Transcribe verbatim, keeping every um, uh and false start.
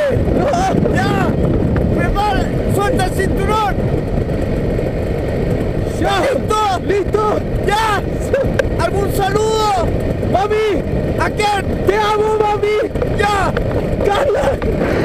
¡No! ¡Ya! ¡Prepara! ¡Suelta el cinturón! ¡Ya! ¡Listo! ¡Listo! ¡Ya! ¿Algún saludo? ¡Mami! ¿A quién? ¡Te amo, mami! ¡Ya! ¡Carla!